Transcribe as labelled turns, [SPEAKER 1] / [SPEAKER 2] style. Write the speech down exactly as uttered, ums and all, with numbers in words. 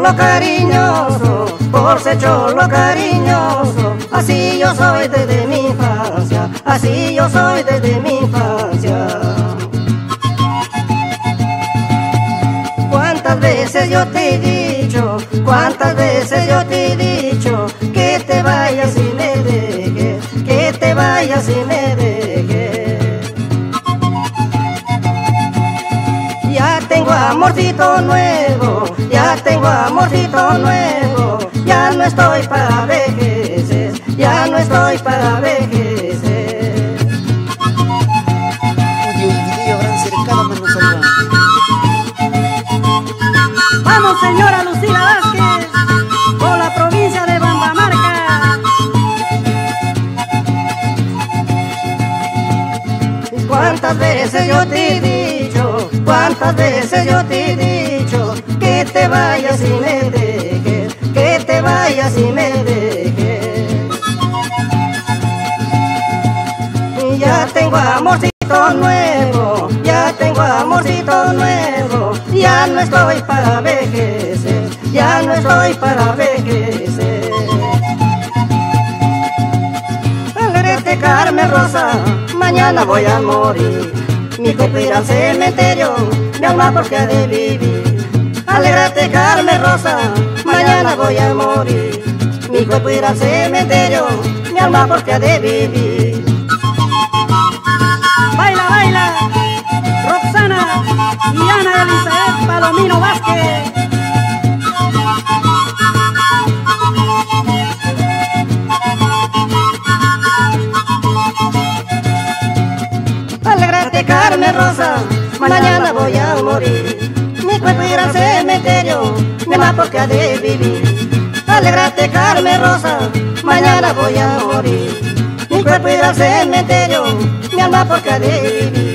[SPEAKER 1] cholo cariñoso, por ser cholo cariñoso. Así yo soy desde mi infancia, así yo soy desde mi infancia. Cuántas veces yo te he dicho, cuántas veces yo te he dicho, que te vayas y me dejes, que te vayas y me dejes. Ya tengo amorcito nuevo, ya tengo amorcito nuevo, ya no estoy para vejeces, ya no estoy para vejeces.
[SPEAKER 2] Audio y video habrán cercado manos arriba.
[SPEAKER 1] Vamos, señora Lucila Vázquez, por la provincia de Bambamarca. Cuántas veces yo te he dicho, cuántas veces yo te he dicho, que te vayas y me dejes, que te vayas y me dejes. Y ya tengo amorcito nuevo, ya tengo amorcito nuevo, ya no estoy para vejeces, ya no estoy para vejeces. Alegrete Carmen Rosa, mañana voy a morir, mi cuerpo irá al cementerio, mi alma porque ha de vivir. Alégrate Carmen Rosa, mañana voy a morir, mi cuerpo irá al cementerio, mi alma porque ha de vivir. Baila, baila, Roxana y Ana Elizabeth Palomino Vázquez. Alégrate Carmen Rosa, mañana voy a morir, mi cuerpo irá al cementerio, mi alma porque ha de vivir. Alégrate Carmen Rosa, mañana voy a morir, mi cuerpo irá al cementerio, mi alma porque ha de vivir.